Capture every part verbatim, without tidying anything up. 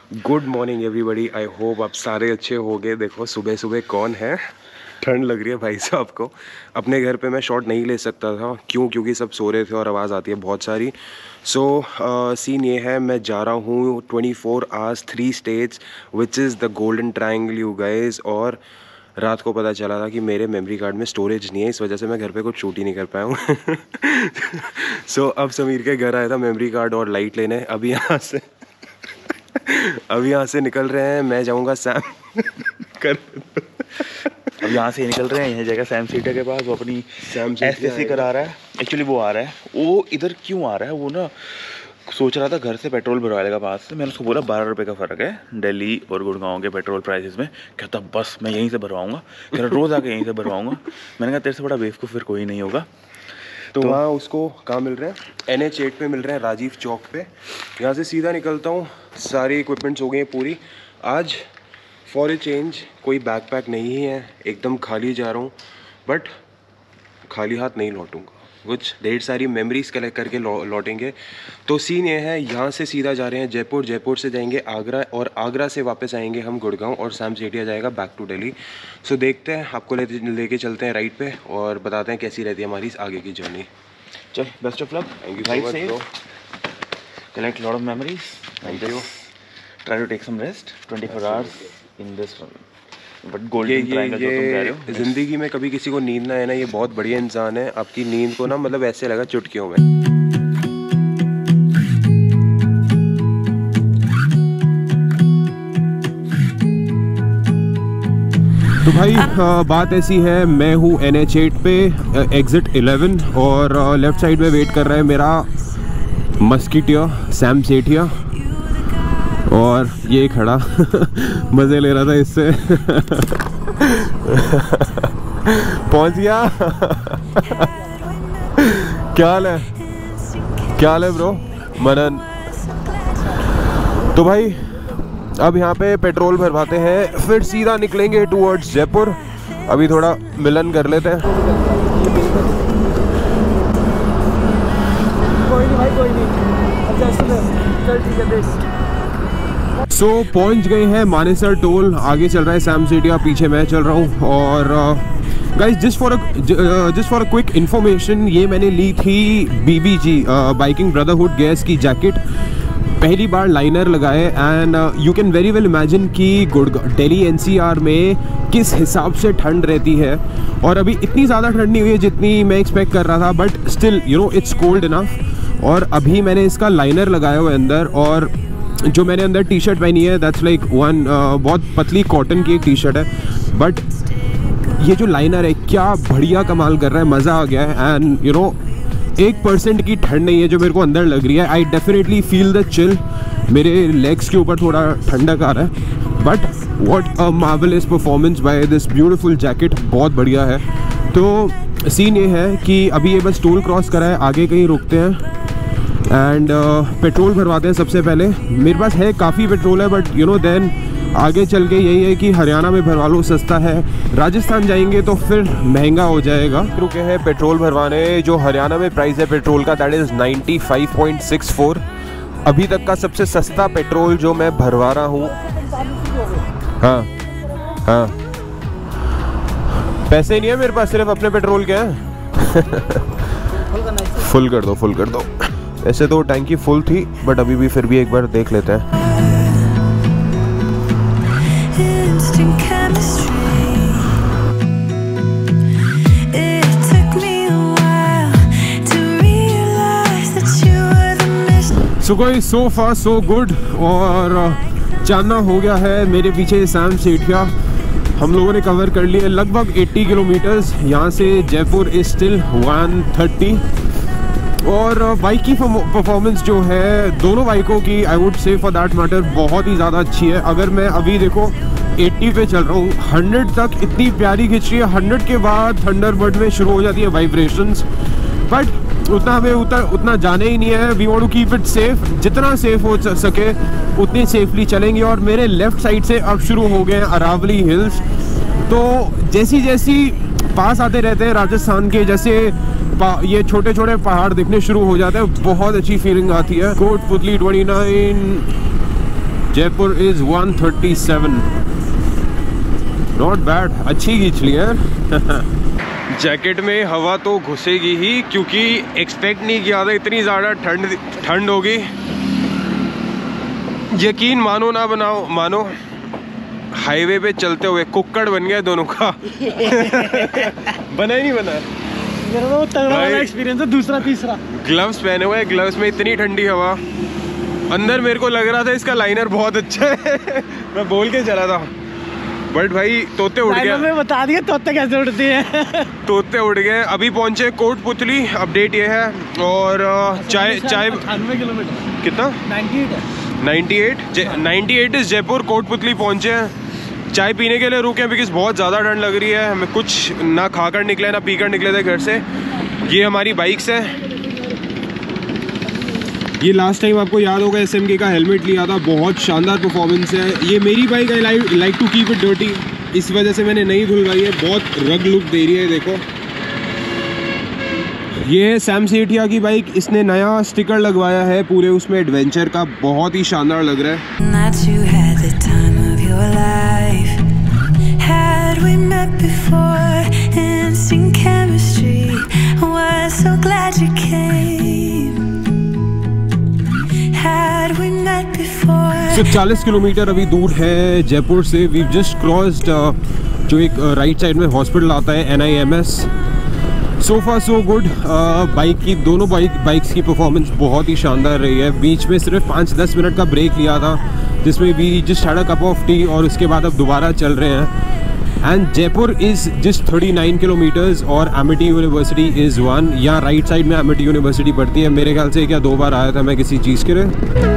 Good morning everybody, I hope आप सारे अच्छे होंगे। देखो सुबह सुबह कौन है, ठंड लग रही है भाई साहब को। अपने घर पे मैं शॉट नहीं ले सकता था, क्यों? क्योंकि सब सो रहे थे और आवाज़ आती है बहुत सारी। सो सीन ये है, मैं जा रहा हूँ twenty four hours three states which is the golden triangle you guys. और रात को पता चला था कि मेरे मेमोरी कार्ड में स्टोरेज नहीं है, इस वजह से मैं घर पे कुछ शूट ही नहीं कर पाया हूँ। सो so, अब समीर के घर आया था मेमोरी कार्ड और लाइट लेने। अभी यहाँ से अब यहाँ से निकल रहे हैं, मैं जाऊँगा सैम कर अब यहाँ से निकल रहे हैं, यह जगह सैम सीटा के पास। वो अपनी सैम एस एस सी करा रहा है। एक्चुअली वो आ रहा है, वो इधर क्यों आ रहा है, वो ना सोच रहा था घर से पेट्रोल भरवा लेगा पास से। मैंने उसको बोला बारह रुपये का फ़र्क है दिल्ली और गुड़गांव के पेट्रोल प्राइसेस में। कहता बस मैं यहीं से भरवाऊँगा, कह रहा रोज़ आके यहीं से भरवाऊँगा। मैंने कहा तेरे से बड़ा बेवकूफ़ फिर कोई नहीं होगा। तो, तो वहाँ उसको कहाँ मिल रहे हैं? एन एच एट पे मिल रहे हैं, राजीव चौक पे। यहाँ से सीधा निकलता हूँ, सारी इक्विपमेंट्स हो गई हैं पूरी। आज फॉर ए चेंज कोई बैकपैक नहीं है, एकदम खाली जा रहा हूँ, बट खाली हाथ नहीं लौटूंगा। कुछ ढेर सारी मेमोरीज कलेक्ट करके लौ, लौटेंगे। तो सीन ये है, यहाँ से सीधा जा रहे हैं जयपुर, जयपुर से जाएंगे आगरा, और आगरा से वापस आएंगे हम गुड़गांव, और सैम सेठिया जाएगा बैक टू दिल्ली। सो देखते हैं, आपको ले लेके चलते हैं राइड पे और बताते हैं कैसी रहती है हमारी आगे की जर्नी। चल best of luck, thank you so much bro. Collect lot of memories, thank you. Try to take some rest twenty four hours in this but golden triangle जो तुम कह रहे हो। जिंदगी में कभी किसी को नींद ना है ना, ये बहुत बढ़िया इंसान है। आपकी नींद को ना मतलब ऐसे लगा चुटकियों में। तो भाई आ, बात ऐसी है, मैं हूँ एन एच एट पे एग्जिट इलेवन, और लेफ्ट साइड में वेट कर रहा है मेरा मस्किटिया सैम सेठिया, और ये खड़ा मज़े ले रहा था इससे। पहुंच गया। क्या हाल है, क्या हाल है ब्रो मनन? तो भाई अब यहाँ पे पेट्रोल भरवाते हैं, फिर सीधा निकलेंगे टुवर्ड्स जयपुर। अभी थोड़ा मिलन कर लेते हैं। कोई नहीं भाई, कोई नहीं। अच्छा चल ठीक है, देख। सो so, पहुंच गए हैं मानेसर टोल। आगे चल रहा है सैम सेठिया, पीछे मैं चल रहा हूँ। और guys just for just for a quick information, ये मैंने ली थी B B G biking brotherhood गैस की जैकेट। पहली बार लाइनर लगाए, and you can very well imagine कि Gurgaon Delhi N C R में किस हिसाब से ठंड रहती है। और अभी इतनी ज़्यादा ठंड नहीं हुई है जितनी मैं एक्सपेक्ट कर रहा था, but still you know it's cold enough. और अभी मैंने इसका लाइनर लगाया हुआ है अंदर, और जो मैंने अंदर टी शर्ट पहनी है दैट्स लाइक वन बहुत पतली कॉटन की एक टी शर्ट है, बट ये जो लाइनर है क्या बढ़िया कमाल कर रहा है, मज़ा आ गया है। एंड यू नो एक परसेंट की ठंड नहीं है जो मेरे को अंदर लग रही है। I definitely feel the chill, मेरे लेग्स के ऊपर थोड़ा ठंडक आ रहा है, but what a marvellous performance by this beautiful jacket, बहुत बढ़िया है। तो सीन ये है कि अभी ये बस टोल क्रॉस करा है, आगे कहीं रुकते हैं एंड uh, पेट्रोल भरवाते हैं सबसे पहले। मेरे पास है काफ़ी पेट्रोल है, बट यू नो देन आगे चल के यही है कि हरियाणा में भरवा लो, सस्ता है। राजस्थान जाएंगे तो फिर महंगा हो जाएगा। रुके हैं पेट्रोल भरवाने। जो हरियाणा में प्राइस है पेट्रोल का that is ninety five point six four. अभी तक का सबसे सस्ता पेट्रोल जो मैं भरवा रहा हूँ। हाँ हाँ, पैसे नहीं है मेरे पास, सिर्फ अपने पेट्रोल के हैं। फुल कर दो, फुल कर दो। ऐसे तो टैंकी फुल थी, बट अभी भी फिर भी एक बार देख लेते हैं। So guys, so far so good. और जानना हो गया है, मेरे पीछे सैम सेठिया। हम लोगों ने कवर कर लिए लगभग अस्सी किलोमीटर्स। यहाँ से Jaipur is still one thirty. और बाइक की परफॉर्मेंस जो है दोनों बाइकों की, I would say for that matter, बहुत ही ज़्यादा अच्छी है। अगर मैं अभी देखो अस्सी पे चल रहा हूँ, हंड्रेड तक इतनी प्यारी खिंच रही है। हंड्रेड के बाद थंडरबर्ड में शुरू हो जाती है वाइब्रेशंस, बट उतना हमें उतना उतना जाने ही नहीं है। We want to keep it safe, जितना सेफ हो सके उतनी सेफली चलेंगे। और मेरे लेफ़्ट साइड से अब शुरू हो गए हैं अरावली हिल्स। तो जैसी जैसी पास आते रहते हैं राजस्थान के, जैसे ये छोटे छोटे पहाड़ दिखने शुरू हो जाते हैं, बहुत अच्छी फीलिंग आती है। कोटपुतली उनतीस Jaipur is one thirty seven. Not bad, अच्छी खींच ली है। जैकेट में हवा तो घुसेगी ही, क्योंकि एक्सपेक्ट नहीं किया था इतनी ज़्यादा ठंड ठंड होगी। यकीन मानो ना बनाओ मानो, हाईवे पे चलते हुए कुक्कड़ बन गया दोनों का। बना ही नहीं बना। मेरा तो तगड़ा वाला एक्सपीरियंस है, दूसरा तीसरा। ग्लव्स पहने हुए, ग्लव्स में इतनी ठंडी हवा। अंदर मेरे को लग रहा था इसका लाइनर बहुत अच्छा है। मैं बोल के चला था, बट भाई तोते उड़ गए। मैं बता दिया तोते कैसे उड़ते हैं। तोते उड़ गए। अभी पहुंचे कोटपुतली, अपडेट ये है। और चाय चाय अठानवे किलोमीटर कितना नाइन्टी एट है। नाइन्टी एट नाइन्टी एट इस जयपुर कोटपुतली पहुंचे हैं। चाय पीने के लिए रुके हैं बिकॉज बहुत ज़्यादा ठंड लग रही है। हमें कुछ ना खाकर निकले ना पीकर निकले थे घर से। ये हमारी बाइक्स है। ये लास्ट टाइम आपको याद होगा एस एम के का हेलमेट लिया था, बहुत शानदार परफॉर्मेंस है। ये मेरी bike, I like to keep it dirty, इस वजह से मैंने नहीं धुलवाई है। बहुत रग लुक दे रही है, देखो। ये है सैम सेठिया की बाइक, इसने नया स्टिकर लगवाया है पूरे उसमें एडवेंचर का, बहुत ही शानदार लग रहा है। सिर्फ चालीस किलोमीटर अभी दूर है जयपुर से। वी जस्ट क्रॉस्ड जो एक राइट साइड में हॉस्पिटल आता है, N I M S. So far so good. Bike की दोनों बाइक बाइक्स की परफॉर्मेंस बहुत ही शानदार रही है। बीच में सिर्फ पाँच दस मिनट का ब्रेक लिया था, जिसमें we just had a cup of tea, और उसके बाद अब दोबारा चल रहे हैं। And Jaipur is just thirty nine kilometres और एमिटी यूनिवर्सिटी इज़ वन। यहाँ राइट साइड में एमिटी यूनिवर्सिटी पड़ती है। मेरे ख्याल से क्या दो बार आया था मैं किसी चीज़ के लिए।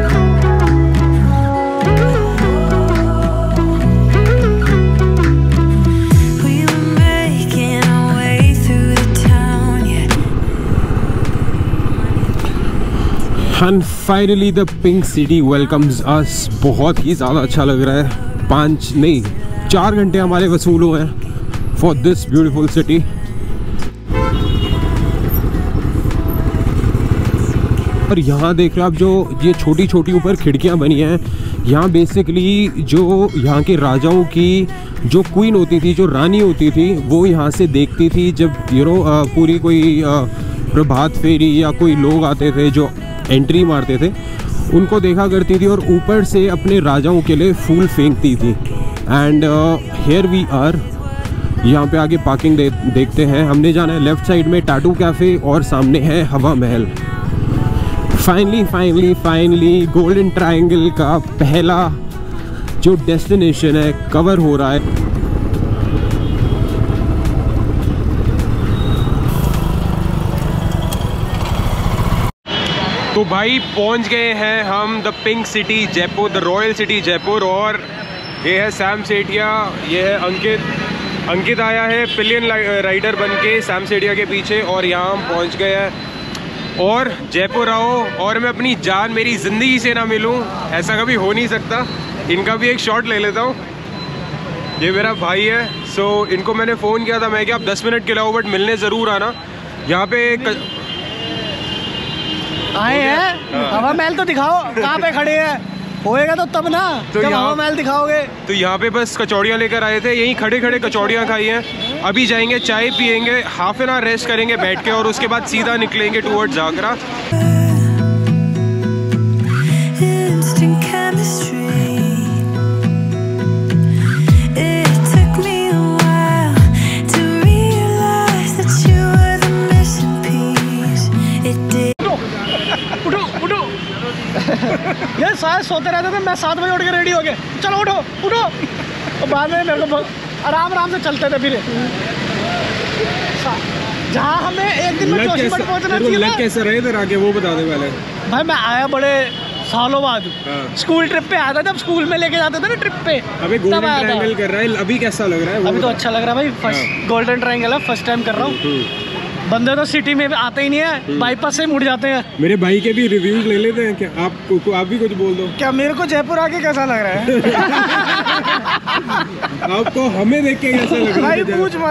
And finally the pink city welcomes us। बहुत ही ज़्यादा अच्छा लग रहा है। पाँच नहीं चार घंटे हमारे वसूल हुए हैं फॉर दिस ब्यूटीफुल सिटी। और यहाँ देख रहे हो आप, जो ये छोटी छोटी ऊपर खिड़कियाँ बनी हैं, यहाँ बेसिकली जो यहाँ के राजाओं की जो क्वीन होती थी, जो रानी होती थी, वो यहाँ से देखती थी जब यू नो पूरी कोई आ, प्रभात फेरी या कोई लोग आते थे जो एंट्री मारते थे, उनको देखा करती थी और ऊपर से अपने राजाओं के लिए फूल फेंकती थी। And here we are. यहाँ पे आगे पार्किंग दे, देखते हैं। हमने जाना है लेफ़्ट साइड में टाटू कैफ़े, और सामने है Hawa Mahal. Finally finally finally golden triangle का पहला जो डेस्टिनेशन है कवर हो रहा है। तो भाई पहुंच गए हैं हम the pink city Jaipur, the royal city Jaipur. और ये है सैम सेठिया, ये है अंकित। अंकित आया है पिलियन राइडर बन के सैम सेठिया के पीछे, और यहाँ हम पहुँच गए हैं। और जयपुर आओ और मैं अपनी जान मेरी ज़िंदगी से ना मिलूँ, ऐसा कभी हो नहीं सकता। इनका भी एक शॉट ले लेता हूँ। ये मेरा भाई है। सो इनको मैंने फ़ोन किया था, मैं कि आप दस मिनट के लाओ बट मिलने ज़रूर आना। यहाँ पे क... आए हैं। हवा महल तो दिखाओ, कहाँ पे खड़े हैं। होएगा तो तब ना, तो जब हवा महल दिखाओगे। तो यहाँ पे बस कचौड़ियाँ लेकर आए थे, यहीं खड़े खड़े कचौड़ियाँ खाई हैं। अभी जाएंगे, चाय पियेंगे, हाफ एन आवर रेस्ट करेंगे बैठ के, और उसके बाद सीधा निकलेंगे टूवर्ड्स जागरा। ये सारे सोते रहते थे, मैं सात बजे उठ के रेडी हो गए, चलो उठो उठो। और बाद में मेरे को आराम आराम से चलते थे फिर। जहाँ हमें एक दिन में जोशीमठ पहुँचना चाहिए था। कैसे रहे थे आगे वो बता दे पहले। भाई मैं आया बड़े सालों बाद, स्कूल ट्रिप पे आया था, जब स्कूल में लेके जाते थे ना ट्रिप पे। अभी गोल्डन ट्रायंगल कर रहा है, अभी कैसा लग रहा है? अभी तो अच्छा लग रहा है भाई। फर्स्ट गोल्डन ट्रायंगल है, फर्स्ट टाइम कर रहा हूँ। बंदे तो सिटी में आते ही नहीं है, बाईपास से मुड़ जाते हैं। मेरे भाई के भी रिव्यूज ले लेते हैं क्या? आप को, आप भी कुछ बोल दो। क्या मेरे को जयपुर आके कैसा लग रहा है? आपको हमें देख के कैसा लग रहा है? भाई पूछ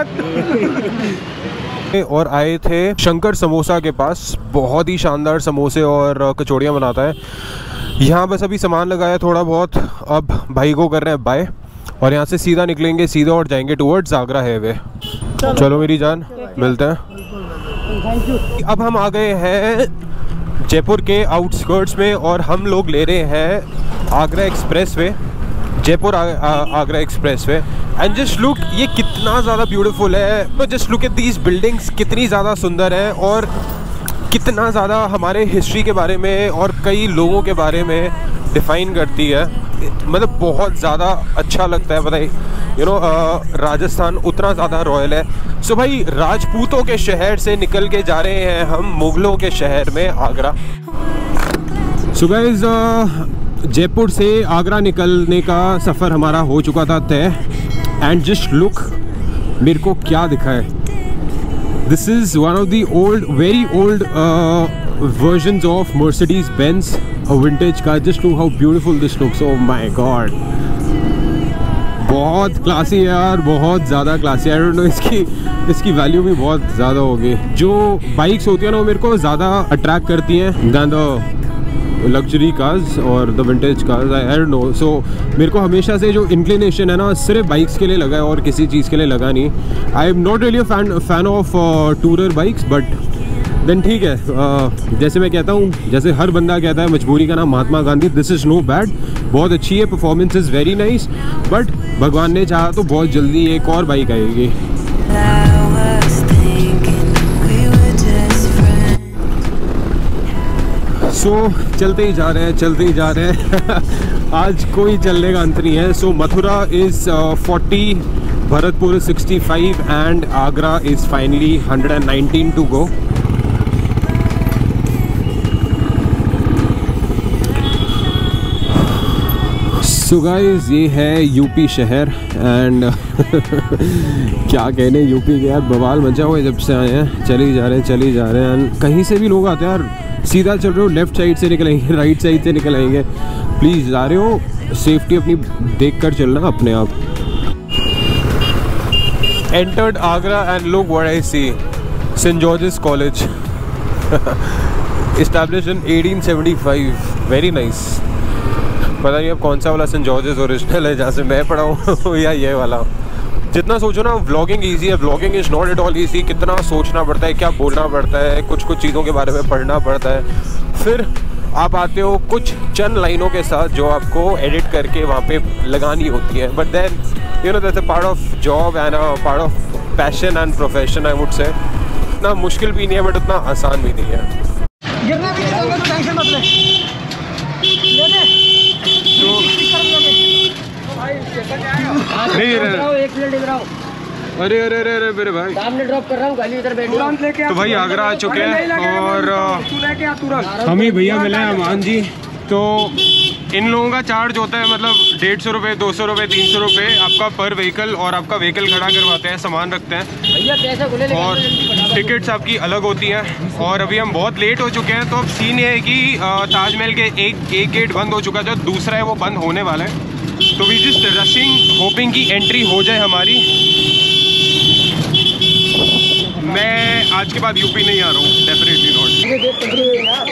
मत। और आए थे शंकर समोसा के पास, बहुत ही शानदार समोसे और कचौड़ियाँ बनाता है। यहाँ बस अभी सामान लगाया थोड़ा बहुत, अब भाई को कर रहे हैं बाय और यहाँ से सीधा निकलेंगे सीधा और जाएंगे टुवर्ड्स आगरा हाईवे। चलो मेरी जान, मिलते हैं। अब हम आ गए हैं जयपुर के आउटस्कर्ट्स में और हम लोग ले रहे हैं Agra expressway, Jaipur Agra expressway. And just look, ये कितना ज़्यादा ब्यूटीफुल है। तो just look at these buildings, कितनी ज़्यादा सुंदर है और कितना ज़्यादा हमारे हिस्ट्री के बारे में और कई लोगों के बारे में डिफ़ाइन करती है। मतलब बहुत ज़्यादा अच्छा लगता है। बताइए, यू नो राजस्थान उतना ज़्यादा रॉयल है। सो भाई, राजपूतों के शहर से निकल के जा रहे हैं हम मुग़लों के शहर में आगरा। सो गाइस, जयपुर से आगरा निकलने का सफ़र हमारा हो चुका था तय। एंड जस्ट लुक, मेरे को क्या दिखा है। This is one of the old, very old versions of Mercedes Benz, a vintage car. Just look how beautiful this looks. Oh my god, बहुत क्लासी है यार, बहुत ज़्यादा क्लासी। आई डोंट नो, इसकी इसकी वैल्यू भी बहुत ज़्यादा होगी। जो बाइक्स होती है ना, वो मेरे को ज़्यादा अट्रैक्ट करती हैं दैन द लग्जरी कार्स और the vintage cars. I don't know, so मेरे को हमेशा से जो इंक्लिनेशन है ना, सिर्फ बाइक्स के लिए लगा है और किसी चीज़ के लिए लगा नहीं। I am not really fan fan of tourer bikes, but then ठीक है। uh, जैसे मैं कहता हूँ, जैसे हर बंदा कहता है, मजबूरी का नाम Mahatma Gandhi. This is no bad, बहुत अच्छी है, performance is very nice. But भगवान ने चाहा तो बहुत जल्दी एक और बाइक आएगी। सो so, चलते ही जा रहे हैं, चलते ही जा रहे हैं। आज कोई चलने का अंत नहीं है। So Mathura is forty, Bharatpur sixty five and Agra is finally hundred and nineteen to go. So guys, ये है यूपी शहर एंड क्या कहने यूपी के यार, बवाल मचा हुआ है जब से आए हैं। चले ही जा रहे हैं, चले ही जा रहे हैं। एंड कहीं से भी लोग आते हैं यार, सीधा चल रहे हो, लेफ्ट साइड से निकलेंगे, राइट साइड से निकलेंगे। प्लीज़ जा रहे हो, सेफ्टी अपनी देख कर चलना अपने आप। Entered Agra and look what I see, Saint George's College, established in eighteen seventy five. Very nice. पता नहीं अब कौन सा वाला सेंट जॉर्जेस ओरिजिनल है जहाँ से मैं पढ़ा हूँ या ये वाला। जितना सोचो ना, व्लॉगिंग इजी है, vlogging is not at all easy. कितना सोचना पड़ता है, क्या बोलना पड़ता है, कुछ कुछ चीज़ों के बारे में पढ़ना पड़ता है। फिर आप आते हो कुछ चंद लाइनों के साथ जो आपको एडिट करके वहाँ पे लगानी होती है। But then you know that's a part of job and a part of passion and profession, I would say. इतना मुश्किल भी नहीं है, बट उतना आसान भी नहीं है। गिरना भी नहीं, तो टेंशन मत ले, ले ले। एक मिनट इधर आओ। अरे अरे अरे अरे मेरे भाई, सामने ड्रॉप कर रहा हूँ, गाली इधर बैठ। तो भाई आगरा आ चुके हैं और हम ही भैया मिले हैं, अमान जी। तो इन लोगों का चार्ज होता है मतलब डेढ़ सौ रुपये, दो सौ रुपये, तीन सौ रुपये आपका पर व्हीकल, और आपका व्हीकल खड़ा करवाते हैं, सामान रखते हैं और टिकट्स आपकी अलग होती हैं। और अभी हम बहुत लेट हो चुके हैं, तो अब सीन ये है कि ताजमहल के एक एक गेट बंद हो चुका है, जो दूसरा है वो बंद होने वाला है। तो वी जस्ट रशिंग, होपिंग की एंट्री हो जाए हमारी। मैं आज के बाद यूपी नहीं आ रहा हूँ, definitely not.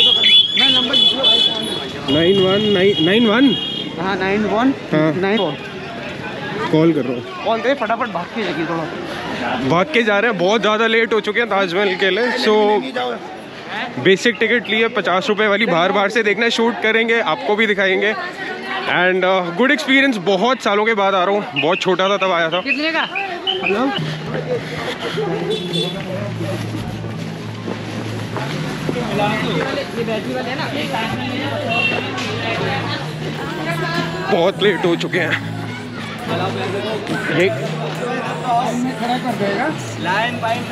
Nine one nine nine one हाँ नाइन वन नाइन कॉल कर रहा हूँ, कॉल दे फटाफट, भाग के जाएगी थोड़ा, भाग के जा रहे हैं। बहुत ज़्यादा लेट हो चुके हैं ताजमहल के लिए। सो बेसिक टिकट लिए पचास रुपये वाली, बाहर बाहर से देखना, शूट करेंगे, आपको भी दिखाएंगे। एंड गुड एक्सपीरियंस, बहुत सालों के बाद आ रहा हूँ, बहुत छोटा था तब आया था। कितने का? बहुत लेट हो चुके हैं। ये खड़ा कर देगा लाइन बाइन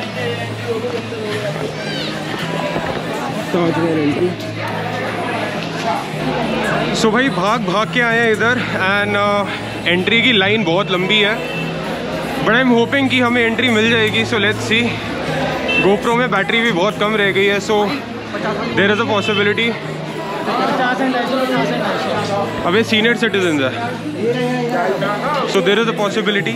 सो भाई भाग भाग के आए हैं इधर एंड एंट्री की लाइन बहुत लंबी है, बट आई एम होपिंग कि हमें एंट्री मिल जाएगी। So let's see. गोप्रो में बैटरी भी बहुत कम रह गई है, so there is a possibility. अबे सीनियर सिटीजन है, so there is a possibility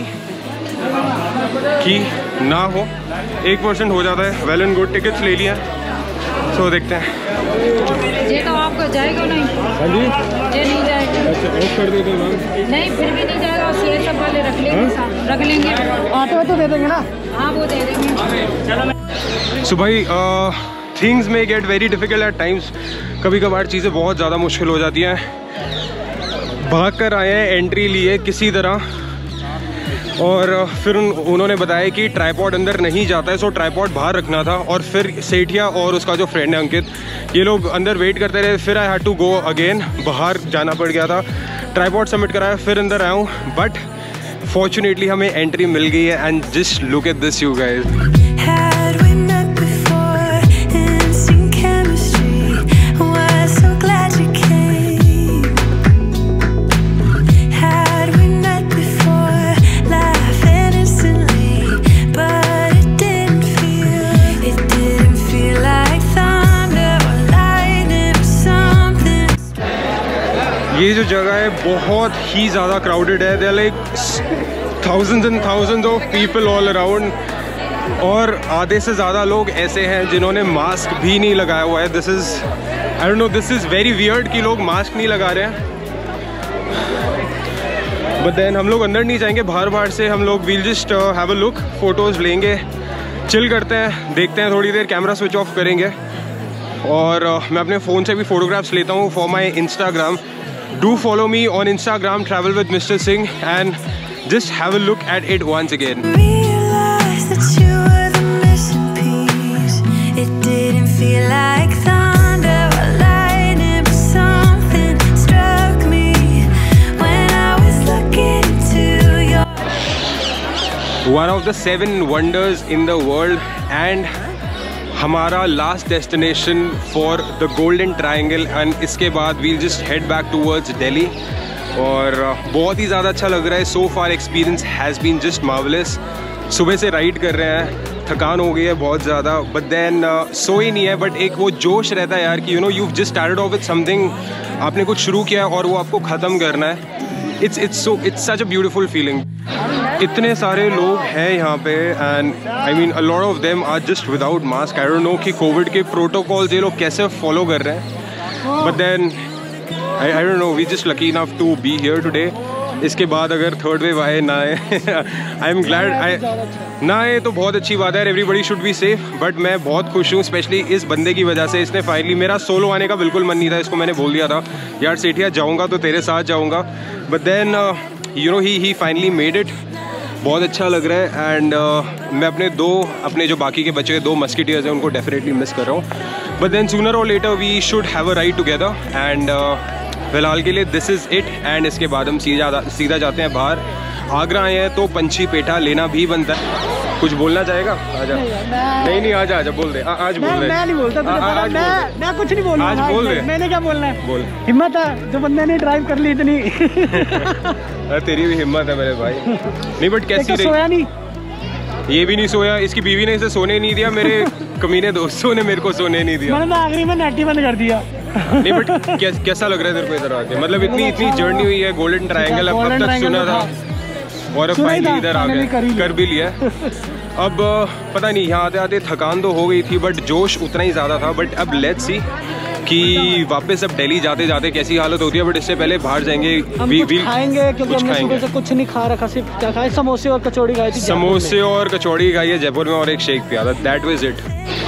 कि ना हो। एक परसेंट हो जाता है। वेल एंड गुड, टिकट्स ले लिया, सो देखते हैं। ये तो आपको जाएगा नहीं। हाँ जी, ये नहीं जाएगा। अच्छा ऑफ कर देते मैम। नहीं फिर भी नहीं जाएगा, और ये सब वाले रख लेंगे, साथ रख लेंगे। आते हुए तो दे देंगे ना। हाँ वो दे देंगे। सो भाई things may get very difficult at times. कभी कभार चीज़ें बहुत ज़्यादा मुश्किल हो जाती हैं। भाग कर आए हैं, एंट्री लिए किसी तरह, और फिर उन, उन्होंने बताया कि ट्राईपॉड अंदर नहीं जाता है, सो ट्राईपॉड बाहर रखना था। और फिर सेठिया और उसका जो फ्रेंड है अंकित, ये लोग अंदर वेट करते रहे। फिर I had to go again, बाहर जाना पड़ गया था। ट्राईपॉड सबमिट कराया, फिर अंदर आया हूँ, बट फॉर्चुनेटली हमें एंट्री मिल गई है। And just look at this you guys. ये जो जगह है बहुत ही ज़्यादा क्राउडेड है। They are like thousands and thousands of people all around, और आधे से ज़्यादा लोग ऐसे हैं जिन्होंने मास्क भी नहीं लगाया हुआ है। This is I don't know, this is very weird कि लोग मास्क नहीं लगा रहे हैं। बट देन हम लोग अंदर नहीं जाएंगे, बाहर बाहर से हम लोग we'll just have a look, photos लेंगे, चिल करते हैं, देखते हैं थोड़ी देर, कैमरा स्विच ऑफ करेंगे। और uh, मैं अपने फ़ोन से भी फ़ोटोग्राफ्स लेता हूँ for my Instagram. Do follow me on Instagram, Travel with Mister Singh, and just have a look at it once again. Realize that you were the missing piece. It didn't feel like thunder or lightning, but something struck me when I was looking into your. One of the seven wonders in the world, and हमारा last destination for the golden triangle. And इसके बाद we'll just head back towards Delhi. और बहुत ही ज़्यादा अच्छा लग रहा है। So far experience has been just marvellous. सुबह से राइड कर रहे हैं, थकान हो गई है बहुत ज़्यादा, बट देन सो ही नहीं है, बट एक वो जोश रहता है यार कि you know you just started off with something, आपने कुछ शुरू किया है और वो आपको ख़त्म करना है। It's it's so it's such a beautiful feeling. इतने सारे लोग हैं यहाँ पे, and I mean a lot of them are just without mask. I don't know कि कोविड के प्रोटोकॉल्स ये लोग कैसे फॉलो कर रहे हैं, but then I I don't know, we just lucky enough to be here today. इसके बाद अगर थर्ड वेव आए ना आए, आई एम ग्लैड आई ना आए तो बहुत अच्छी बात है। Everybody should be safe, but मैं बहुत खुश हूँ स्पेशली इस बंदे की वजह से। इसने फाइनली, मेरा सोलो आने का बिल्कुल मन नहीं था, इसको मैंने बोल दिया था यार सेठिया जाऊँगा तो तेरे साथ जाऊँगा, but then you know he he finally made it. बहुत अच्छा लग रहा है। एंड uh, मैं अपने दो अपने जो बाकी के बचे हुए दो मस्किटियर्स हैं उनको डेफिनेटली मिस कर रहा हूँ, बट देन सूनर और later we should have a ride together. And फिलहाल के लिए दिस इज़ इट। एंड इसके बाद हम सीधा सीधा जाते हैं बाहर। आगरा आए हैं तो पंछी पेठा लेना भी बनता है। कुछ बोलना चाहेगा? आजा। नहीं नहीं आजा आजा बोल दे। आ, आज बोल दे। मैं नहीं बोलता, तुझे पता, आज मैं मैं कुछ नहीं बोल रहा। आज बोल दे। मैंने क्या बोलना है? बोल। हिम्मत है जो बंदे ने ड्राइव कर ली इतनी। अरे तेरी भी हिम्मत है मेरे भाई। नहीं बट कैसी रही? सोया नहीं, ये भी नहीं सोया, इसकी बीवी ने इसे सोने नहीं दिया, मेरे कमीने दोस्तों ने मेरे को सोने नहीं दिया। मैंने तो आखिरी में नेट ही बंद कर दिया। नहीं बट कैस, कैसा लग रहा है तेरे को इधर आके? मतलब इतनी इतनी जर्नी हुई है, गोल्डन ट्रायंगल अब तक सुना था और अब फाइनली इधर आ गए, कर भी लिया। अब पता नहीं, यहाँ आते आते थकान तो हो गई थी बट जोश उतना ही ज़्यादा था। बट अब लेट्स सी कि वापस अब दिल्ली जाते जाते कैसी हालत होती है। बट इससे पहले बाहर जाएंगे, हम वी, कुछ वी, खाएंगे क्योंकि कुछ हमने खाएंगे। सुबह से कुछ नहीं खा रखा, सिर्फ क्या खाए, समोसे और कचौड़ी खाई थी। समोसे और कचौड़ी खाई है जयपुर में और एक शेक पिया था, दैट वाज इट।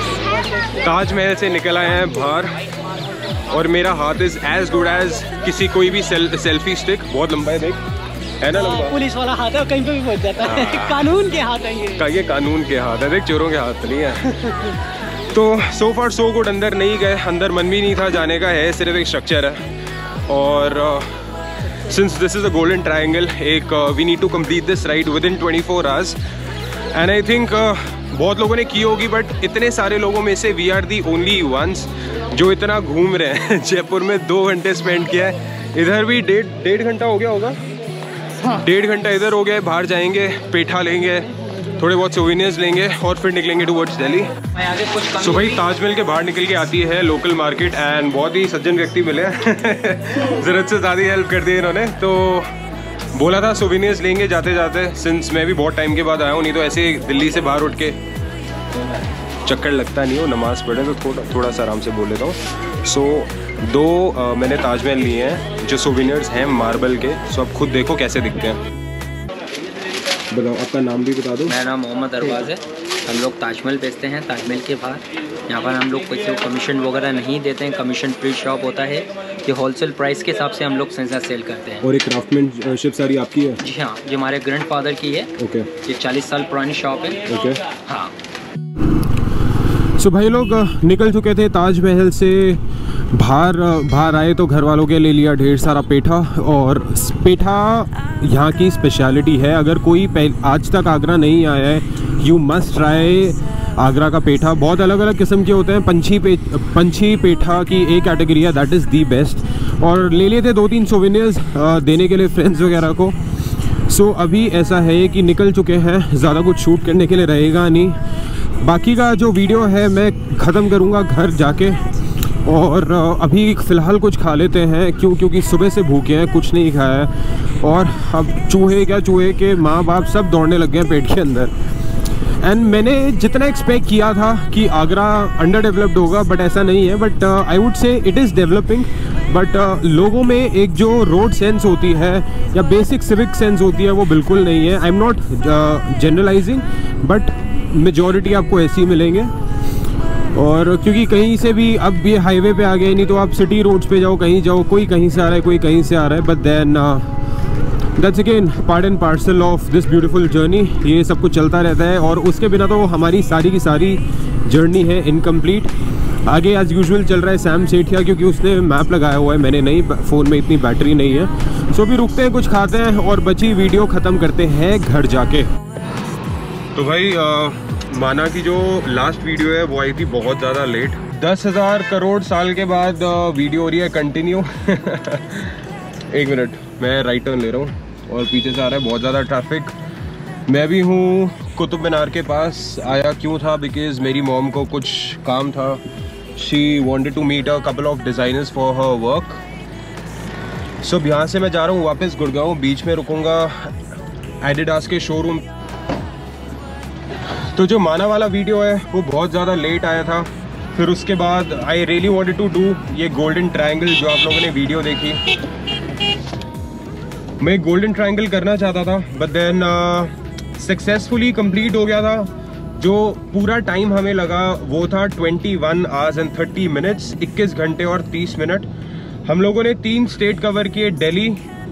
ताजमहल से निकल आए हैं बाहर और मेरा हाथ इज एज गुड एज किसी कोई भी सेल, सेल्फी स्टिक। बहुत लंबा है, देख, है ना लंबा। पुलिस वाला हाथ है, कहीं पे भी पहुंच जाता है। कानून के हाथ है ये। ये कानून के हाथ है, देख, चोरों के हाथ नहीं है। तो सो फार सो गुड। अंदर नहीं गए, अंदर मन भी नहीं था जाने का, है सिर्फ एक स्ट्रक्चर है। और since this is a golden triangle, एक we need to complete this ride within twenty four hours. And I think बहुत लोगों ने की होगी बट इतने सारे लोगों में से we are the only ones जो इतना घूम रहे हैं। जयपुर में दो घंटे स्पेंड किया है, इधर भी डेढ़ डेढ़ घंटा हो गया होगा। हाँ। डेढ़ घंटा इधर हो गया। बाहर जाएंगे, पेठा लेंगे, थोड़े बहुत सोवेनियर्स लेंगे और फिर निकलेंगे टुवर्ड्स दिल्ली। सो भाई ताजमहल के बाहर निकल के आती है लोकल मार्केट एंड बहुत ही सज्जन व्यक्ति मिले। ज़रूरत से ज़्यादा हेल्प कर दी इन्होंने। तो बोला था सोवेनियर्स लेंगे जाते जाते, सिंस मैं भी बहुत टाइम के बाद आया हूँ, नहीं तो ऐसे दिल्ली से बाहर उठ के चक्कर लगता नहीं हो, नमाज़ पढ़े तो थोड़ा थोड़ा सा आराम से बोल लेता हूँ। सो दो आ, मैंने ताजमहल लिए हैं जो सोविनियर्स हैं मार्बल के। सो आप खुद देखो कैसे दिखते हैं। बताओ आपका नाम भी बता दो। मेरा नाम मोहम्मद अरबाज है। हम लोग ताजमहल बेचते हैं ताजमहल के बाहर। यहाँ पर हम लोग किसी को कमीशन वगैरह नहीं देते हैं, कमीशन फ्री शॉप होता है। ये होलसेल प्राइस के हिसाब से हम लोग सेंसा सेल करते हैं। और एक क्राफ्टमैनशिप सारी आपकी है? जी हाँ, ये हमारे ग्रैंडफादर की है। ओके। ये चालीस साल पुरानी शॉप है। ओके। हाँ। सो भाई लोग निकल चुके थे ताजमहल से बाहर। बाहर आए तो घर वालों के ले लिया ढेर सारा पेठा। और पेठा यहाँ की स्पेशलिटी है। अगर कोई आज तक आगरा नहीं आया है, यू मस्ट ट्राई आगरा का पेठा। बहुत अलग अलग किस्म के होते हैं। पंछी पे पंछी पेठा की एक कैटेगरी है, दैट इज़ दी बेस्ट। और ले लिए थे दो तीन सोवेनियर्स देने के लिए फ्रेंड्स वगैरह को। सो so, अभी ऐसा है कि निकल चुके हैं, ज़्यादा कुछ शूट करने के लिए रहेगा नहीं। बाकी का जो वीडियो है मैं ख़त्म करूँगा घर जाके। और अभी फ़िलहाल कुछ खा लेते हैं, क्यों क्योंकि सुबह से भूखे हैं, कुछ नहीं खाया है। और अब चूहे क्या चूहे के माँ बाप सब दौड़ने लग गए हैं पेट के अंदर। एंड मैंने जितना एक्सपेक्ट किया था कि आगरा अंडर डेवलप्ड होगा, बट ऐसा नहीं है। But I would say it is developing. But uh, लोगों में एक जो रोड सेंस होती है या बेसिक सिविक सेंस होती है वो बिल्कुल नहीं है। I am not generalising, but majority आपको ऐसी मिलेंगे। और क्योंकि कहीं से भी अब ये हाईवे पे आ गए, नहीं तो आप सिटी रोड्स पे जाओ, कहीं जाओ, कोई कहीं से आ रहा है, कोई कहीं से आ रहा है। But then that's again part and parcel of this beautiful journey. ये सब कुछ चलता रहता है और उसके बिना तो हमारी सारी की सारी जर्नी है इनकम्प्लीट। आगे एज यूजुअल चल रहा है सैम सेठिया, क्योंकि उसने मैप लगाया हुआ है, मैंने नहीं, फ़ोन में इतनी बैटरी नहीं है। सो अभी रुकते हैं, कुछ खाते हैं और बची वीडियो ख़त्म करते हैं घर जाके। तो भाई आ, माना कि जो लास्ट वीडियो है वो आई थी बहुत ज़्यादा लेट। दस हज़ार करोड़ साल के बाद वीडियो हो रही है कंटिन्यू। एक मिनट, मैं राइट टर्न ले रहा हूँ और पीछे से आ रहा है बहुत ज़्यादा ट्रैफिक। मैं भी हूँ कुतुब मीनार के पास। आया क्यों था? बिकॉज़ मेरी मॉम को कुछ काम था। She wanted to meet a couple of designers for her work. So यहाँ से मैं जा रहा हूँ वापस गुड़गांव। बीच में रुकूँगा एडिडास के शोरूम। तो जो माना वाला वीडियो है वो बहुत ज़्यादा लेट आया था। फिर उसके बाद I really wanted to do ये गोल्डन ट्रायंगल जो आप लोगों ने वीडियो देखी। मैं गोल्डन ट्रायंगल करना चाहता था, बट देन सक्सेसफुली कंप्लीट हो गया था। जो पूरा टाइम हमें लगा वो था इक्कीस आवर्स एंड तीस मिनट्स, इक्कीस घंटे और तीस मिनट। हम लोगों ने तीन स्टेट कवर किए। दिल्ली,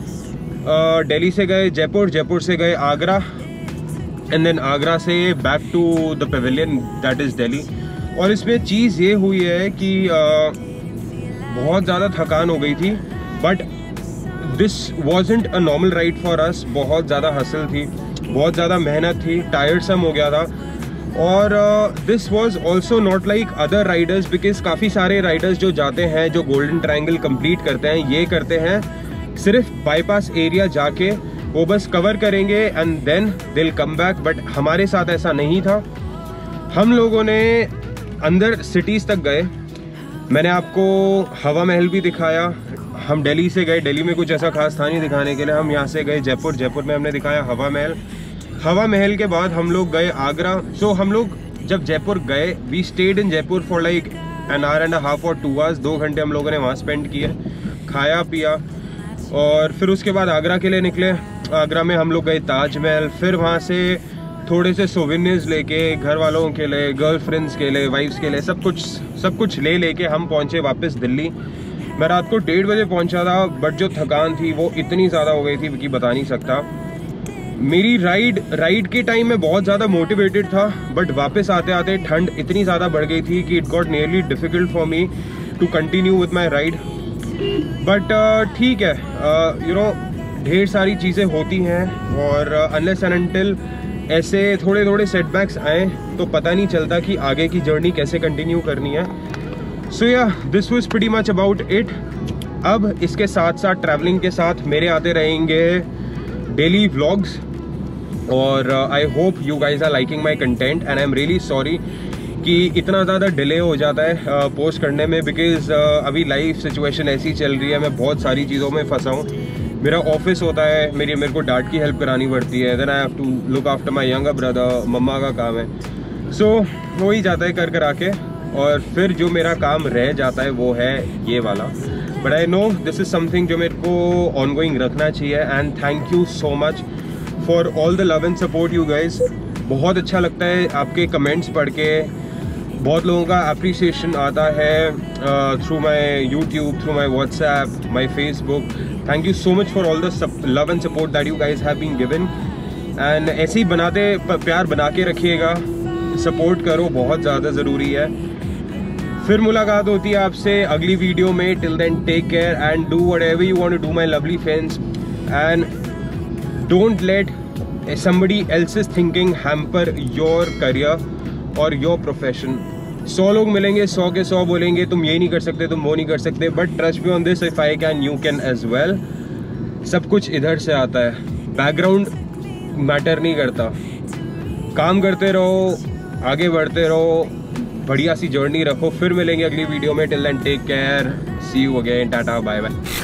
दिल्ली से गए जयपुर, जयपुर से गए आगरा, एंड देन आगरा से back to the pavilion that is Delhi. और इसमें चीज़ ये हुई है कि uh, बहुत ज़्यादा थकान हो गई थी, but this wasn't a normal ride for us. बहुत ज़्यादा हसल थी, बहुत ज़्यादा मेहनत थी, टायर्डसम हो गया था। और this was also not like other riders, because काफ़ी सारे राइडर्स जो जाते हैं, जो गोल्डन ट्रायंगल कंप्लीट करते हैं, ये करते हैं सिर्फ बाईपास एरिया जाके, वो बस कवर करेंगे and then they will come back. But हमारे साथ ऐसा नहीं था। हम लोगों ने अंदर सिटीज़ तक गए। मैंने आपको हवा महल भी दिखाया। हम दिल्ली से गए, दिल्ली में कुछ ऐसा खास था नहीं दिखाने के लिए। हम यहाँ से गए जयपुर, जयपुर में हमने दिखाया हवा महल। हवा महल के बाद हम लोग गए आगरा। सो so, हम लोग जब जयपुर गए, we stayed in Jaipur for like an hour and half और टू आवर्स। दो घंटे हम लोगों ने वहाँ स्पेंड किए, खाया पिया। और फिर उसके बाद आगरा के लिए निकले। आगरा में हम लोग गए ताजमहल। फिर वहाँ से थोड़े से सोवेनियर्स लेके घर वालों के लिए, गर्लफ्रेंड्स के लिए, वाइफ्स के लिए, सब कुछ सब कुछ ले लेके हम पहुँचे वापस दिल्ली। मैं रात को डेढ़ बजे पहुंचा था, बट जो थकान थी वो इतनी ज़्यादा हो गई थी कि बता नहीं सकता। मेरी राइड राइड के टाइम में बहुत ज़्यादा मोटिवेटेड था, बट वापस आते आते ठंड इतनी ज़्यादा बढ़ गई थी कि it got nearly difficult for me to continue with my ride. But ठीक है, यू नो ढेर सारी चीज़ें होती हैं और अनलेस एंड अनटिल ऐसे थोड़े थोड़े सेटबैक्स आए तो पता नहीं चलता कि आगे की जर्नी कैसे कंटिन्यू करनी है। So yeah this was pretty much about it. अब इसके साथ साथ ट्रैवलिंग के साथ मेरे आते रहेंगे डेली व्लॉग्स और I hope you guys are liking my content and I am really sorry कि इतना ज़्यादा डिले हो जाता है पोस्ट uh, करने में, बिकॉज uh, अभी लाइफ सिचुएशन ऐसी चल रही है। मैं बहुत सारी चीज़ों में फंसा हूँ। मेरा ऑफिस होता है, मेरी मेरे को डांट की हेल्प करानी पड़ती है, then I have to look after my younger brother, मम्मा का काम है। सो so, हो ही जाता है कर कर आके। और फिर जो मेरा काम रह जाता है वो है ये वाला। But I know this is something जो मेरे को ऑनगोइंग रखना चाहिए। And thank you so much for all the love and support you guys. बहुत अच्छा लगता है आपके कमेंट्स पढ़ के, बहुत लोगों का अप्रिसिएशन आता है through my YouTube, through my WhatsApp, my Facebook. Thank you so much for all the love and support that you guys have been given. एंड ऐसे ही बनाते प्यार बना के रखिएगा, सपोर्ट करो, बहुत ज़्यादा ज़रूरी है। फिर मुलाकात होती है आपसे अगली वीडियो में। Till then take care and do whatever you want to do my lovely friends, and don't let somebody else's thinking hamper your career or your profession. सौ लोग मिलेंगे, सौ के सौ बोलेंगे तुम ये नहीं कर सकते, तुम वो नहीं कर सकते, but trust me on this, if I can you can as well. सब कुछ इधर से आता है, बैकग्राउंड मैटर नहीं करता। काम करते रहो, आगे बढ़ते रहो, बढ़िया सी जर्नी रखो। फिर मिलेंगे अगली वीडियो में। Till then take care, see you again, tata bye bye.